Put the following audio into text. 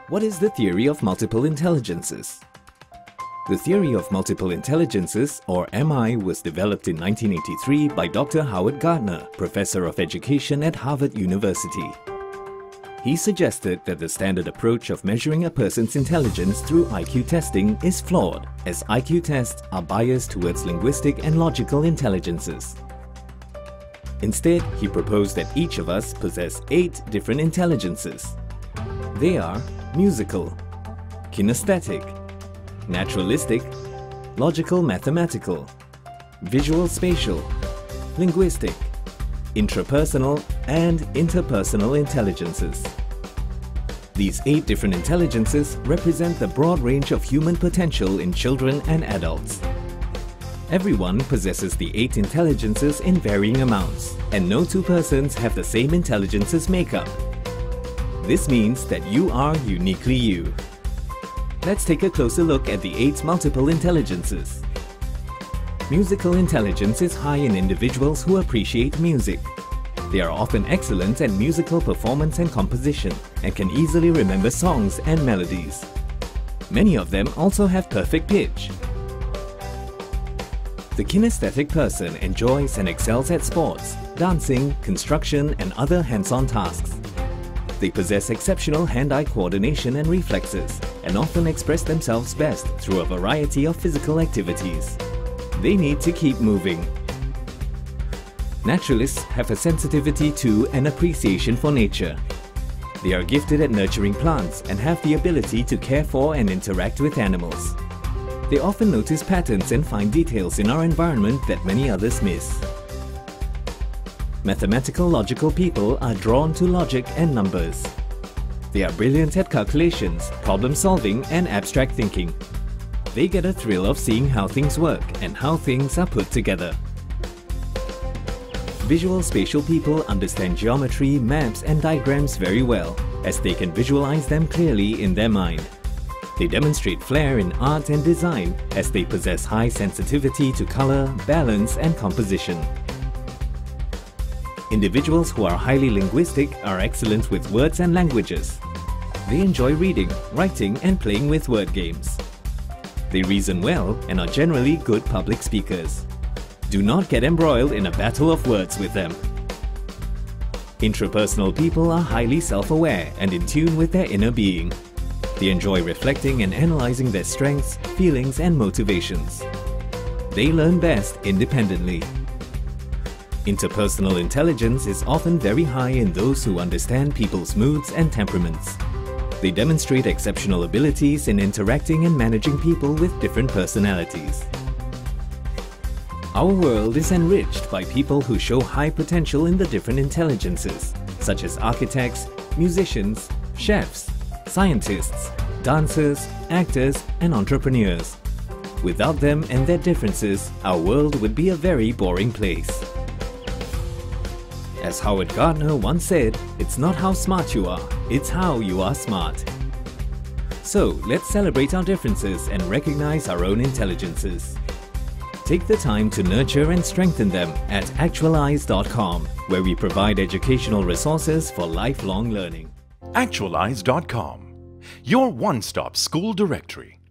What is the theory of multiple intelligences? The theory of multiple intelligences, or MI, was developed in 1983 by Dr. Howard Gardner, Professor of Education at Harvard University. He suggested that the standard approach of measuring a person's intelligence through IQ testing is flawed, as IQ tests are biased towards linguistic and logical intelligences. Instead, he proposed that each of us possess 8 different intelligences. They are musical, kinesthetic, naturalistic, logical mathematical, visual spatial, linguistic, intrapersonal and interpersonal intelligences. These 8 different intelligences represent the broad range of human potential in children and adults. Everyone possesses the 8 intelligences in varying amounts, and no 2 persons have the same intelligences makeup. This means that you are uniquely you. Let's take a closer look at the 8 multiple intelligences. Musical intelligence is high in individuals who appreciate music. They are often excellent at musical performance and composition and can easily remember songs and melodies. Many of them also have perfect pitch. The kinesthetic person enjoys and excels at sports, dancing, construction and other hands-on tasks. They possess exceptional hand-eye coordination and reflexes and often express themselves best through a variety of physical activities. They need to keep moving. Naturalists have a sensitivity to and appreciation for nature. They are gifted at nurturing plants and have the ability to care for and interact with animals. They often notice patterns and find details in our environment that many others miss. Mathematical logical people are drawn to logic and numbers. They are brilliant at calculations, problem solving and abstract thinking. They get a thrill of seeing how things work and how things are put together. Visual spatial people understand geometry, maps and diagrams very well, as they can visualize them clearly in their mind. They demonstrate flair in art and design as they possess high sensitivity to color, balance and composition. Individuals who are highly linguistic are excellent with words and languages. They enjoy reading, writing and playing with word games. They reason well and are generally good public speakers. Do not get embroiled in a battle of words with them. Intrapersonal people are highly self-aware and in tune with their inner being. They enjoy reflecting and analyzing their strengths, feelings and motivations. They learn best independently. Interpersonal intelligence is often very high in those who understand people's moods and temperaments. They demonstrate exceptional abilities in interacting and managing people with different personalities. Our world is enriched by people who show high potential in the different intelligences, such as architects, musicians, chefs, scientists, dancers, actors and entrepreneurs. Without them and their differences, our world would be a very boring place. As Howard Gardner once said, it's not how smart you are, it's how you are smart. So let's celebrate our differences and recognize our own intelligences. Take the time to nurture and strengthen them at Actualize.com, where we provide educational resources for lifelong learning. Actualize.com, your one-stop school directory.